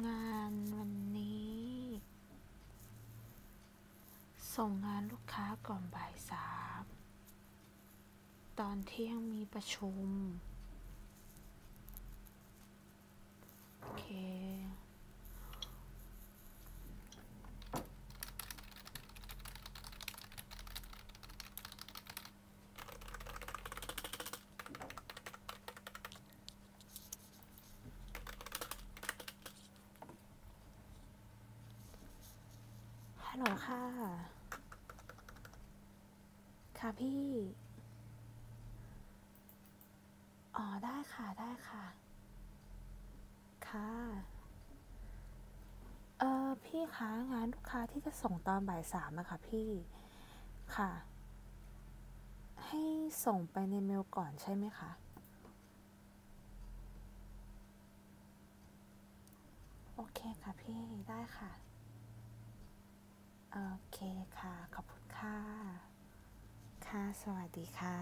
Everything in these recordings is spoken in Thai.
งานวันนี้ส่งงานลูกค้าก่อนบ่ายสามตอนเที่ยงมีประชุมโอเคฮัลโหลค่ะค่ะพี่อ๋อได้ค่ะได้ค่ะค่ะพี่คะงานลูกค้าที่จะส่งตอนบ่ายสามอะค่ะพี่ค่ะให้ส่งไปในเมลก่อนใช่ไหมคะโอเคค่ะพี่ได้ค่ะโอเคค่ะขอบคุณค่ะค่ะสวัสดีค่ะ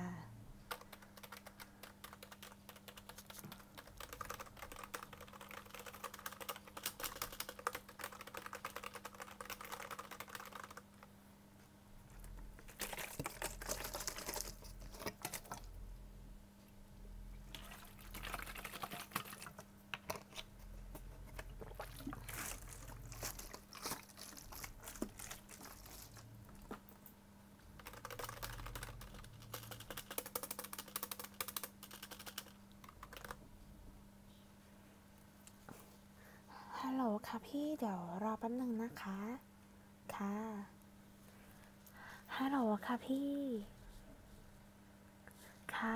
ฮัลโหลค่ะพี่เดี๋ยวรอแป๊บนึงนะคะค่ะฮัลโหลค่ะพี่ค่ะ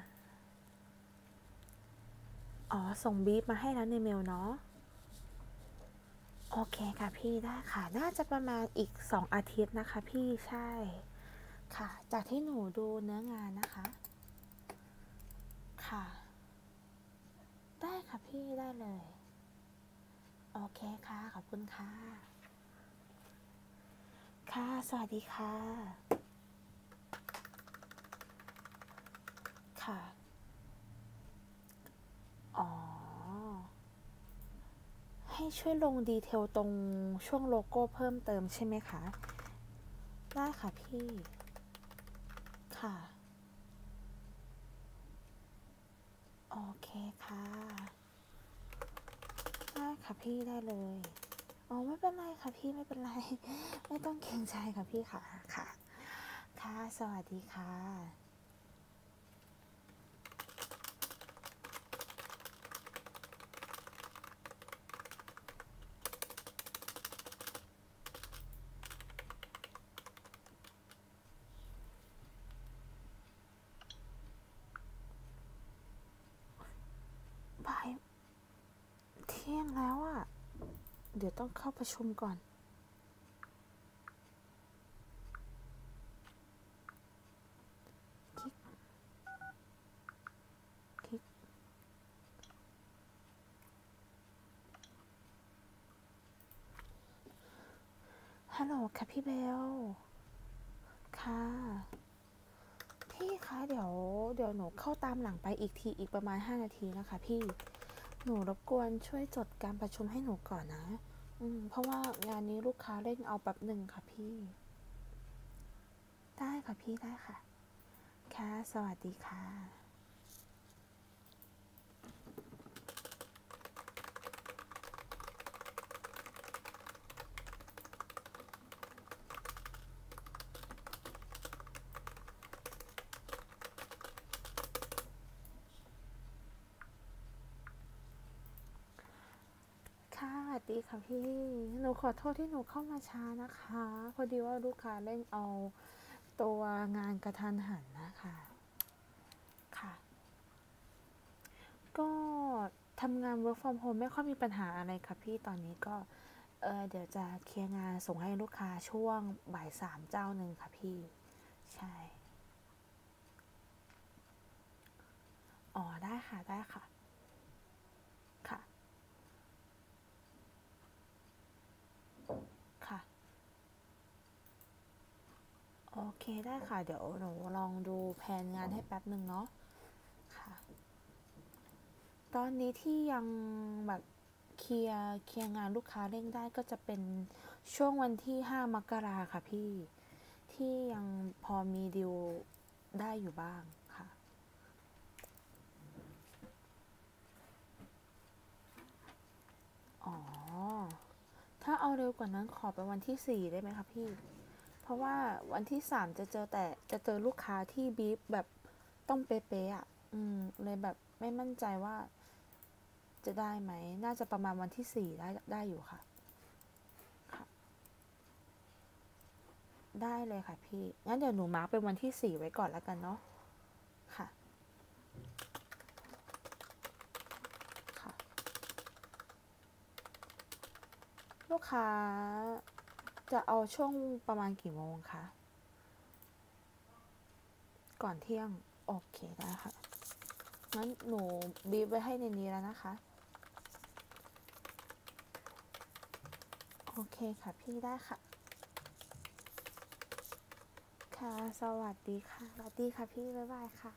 อ๋อส่งบีฟมาให้แล้วในเมลเนาะโอเคค่ะพี่ได้ค่ะน่าจะประมาณอีก2 อาทิตย์นะคะพี่ใช่ค่ะจากที่หนูดูเนื้องานนะคะค่ะได้ค่ะพี่ได้เลยโอเคค่ะขอบคุณค่ะค่ะสวัสดีค่ะค่ะอ๋อให้ช่วยลงดีเทลตรงช่วงโลโก้เพิ่มเติมใช่ไหมคะได้ค่ะพี่ค่ะโอเคค่ะได้ค่ะพี่ได้เลยอ๋อไม่เป็นไรค่ะพี่ไม่เป็นไรไม่ต้องเกรงใจค่ะพี่ค่ะค่ะค่ะสวัสดีค่ะบ่ายเที่ยงแล้วอ่ะเดี๋ยวต้องเข้าประชุมก่อนคลิกคลิกฮัลโหลค่ะพี่เบลค่ะพี่คะเดี๋ยวหนูเข้าตามหลังไปอีกทีอีกประมาณ5 นาทีนะคะพี่หนูรบกวนช่วยจดการประชุมให้หนูก่อนนะเพราะว่างานนี้ลูกค้าเร่งเอาแป๊บหนึ่งค่ะพี่ได้ค่ะพี่ได้ค่ะค่ะสวัสดีค่ะค่ะสวัสดีค่ะพี่หนูขอโทษที่หนูเข้ามาช้านะคะพอดีว่าลูกค้าเร่งเอาตัวงานกระทันหันนะคะค่ะก็ทำงาน work from home ไม่ค่อยมีปัญหาอะไรค่ะพี่ตอนนี้ก็เดี๋ยวจะเคลียร์งานส่งให้ลูกค้าช่วงบ่ายสามเจ้าหนึ่งค่ะพี่ใช่อ๋อได้ค่ะได้ค่ะค่ะค่ะโอเคได้ค่ะเดี๋ยวหนูลองดูแผนงานให้แป๊บหนึ่งเนาะค่ะตอนนี้ที่ยังแบบเคลียร์งานลูกค้าเร่งได้ก็จะเป็นช่วงวันที่5 มกราค่ะพี่ที่ยังพอมีดีลได้อยู่บ้างค่ะอ๋อถ้าเอาเร็วกว่านั้นขอไปวันที่4ได้ไหมคะพี่เพราะว่าวันที่3จะเจอลูกค้าที่บีฟแบบต้องเป๊ะๆอ่ะเลยแบบไม่มั่นใจว่าจะได้ไหมน่าจะประมาณวันที่4ได้อยู่ค่ะค่ะได้เลยค่ะพี่งั้นเดี๋ยวหนูมาร์คเป็นวันที่4ไว้ก่อนแล้วกันเนาะค่ะค่ะลูกค้าจะเอาช่วงประมาณกี่โมงคะก่อนเที่ยงโอเคได้ค่ะงั้นหนูบีบไว้ให้ในนี้แล้วนะคะโอเคค่ะพี่ได้ค่ะค่ะสวัสดีค่ะสวัสดีค่ะพี่บ๊ายบายค่ะ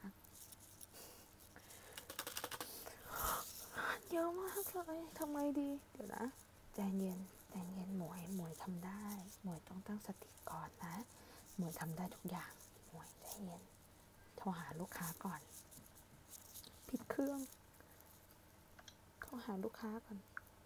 เยอะมากเลยทำไงดีเดี๋ยวนะใจเย็นใจเย็นหมวยทำได้หมวยต้องตั้งสติก่อนนะหมวยทำได้ทุกอย่างหมวยใจเย็นโทรหาลูกค้าก่อนปิดเครื่องโทรหาลูกค้าก่อน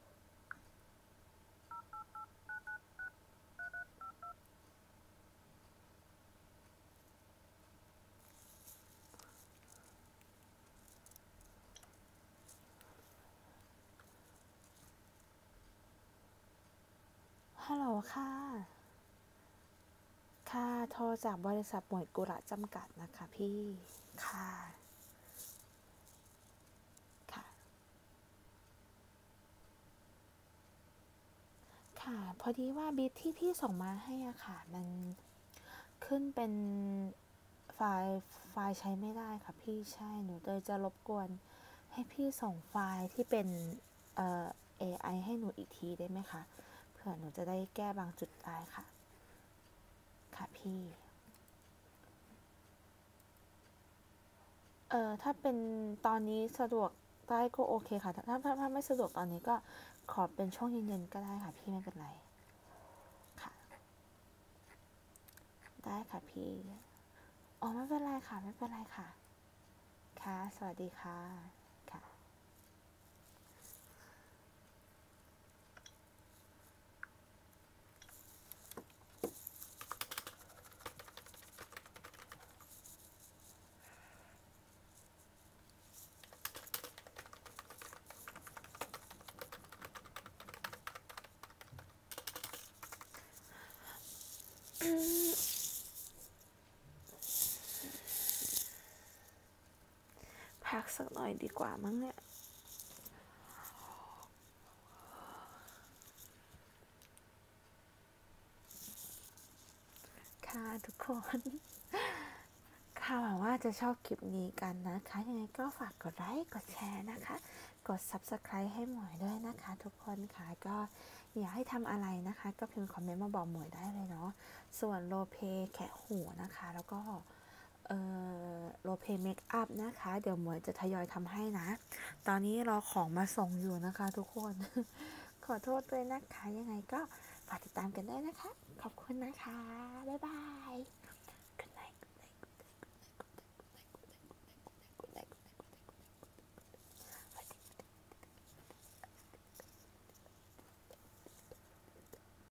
ฮัลโหลค่ะค่ะโทรจากบริษัทหมวยกุระจำกัดนะคะพี่ค่ะค่ะค่ะพอดีว่าบิทที่พี่ส่งมาให้อ่ะค่ะมันขึ้นเป็นไฟล์ใช้ไม่ได้ค่ะพี่ใช่หนูเลยจะรบกวนให้พี่ส่งไฟล์ที่เป็นเอ่อ AI ให้หนูอีกทีได้ไหมคะเผื่อหนูจะได้แก้บางจุดได้ค่ะค่ะพี่ถ้าเป็นตอนนี้สะดวกได้ก็โอเคค่ะถ้าไม่สะดวกตอนนี้ก็ขอเป็นช่วงเย็นๆก็ได้ค่ะพี่ไม่เป็นไรค่ะได้ค่ะพี่อ๋อไม่เป็นไรค่ะไม่เป็นไรค่ะค่ะสวัสดีค่ะค่ะพักสักหน่อยดีกว่ามั้งเนี่ยค่ะทุกคนค่ะหวังว่าจะชอบคลิปนี้กันนะคะยังไงก็ฝากกดไลค์กดแชร์นะคะกด Subscribe ให้หมวยด้วยนะคะทุกคนค่ะก็อยากให้ทำอะไรนะคะก็พิมพ์คอมเมนต์มาบอกหมวยได้เลยเนาะส่วนโรลเพลย์แคะหูนะคะแล้วก็โรลเพลย์เมคอัพนะคะเดี๋ยวหมวยจะทยอยทำให้นะตอนนี้รอของมาส่งอยู่นะคะทุกคนขอโทษด้วยนะคะยังไงก็ฝากติดตามกันได้นะคะขอบคุณนะคะบ๊ายบาย